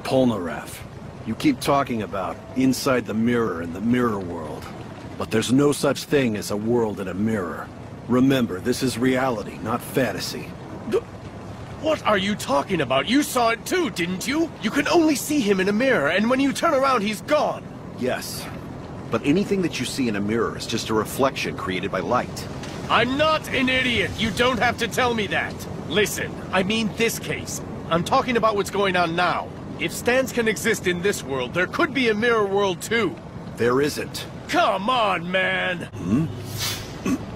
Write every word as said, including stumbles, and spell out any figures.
Polnareff, you keep talking about inside the mirror and the mirror world. But there's no such thing as a world in a mirror. Remember, this is reality, not fantasy. What are you talking about? You saw it too, didn't you? You can only see him in a mirror, and when you turn around, he's gone. Yes, but anything that you see in a mirror is just a reflection created by light. I'm not an idiot. You don't have to tell me that. Listen, I mean this case. I'm talking about what's going on now. If stands can exist in this world, there could be a mirror world too. There isn't. Come on, man! Hmm?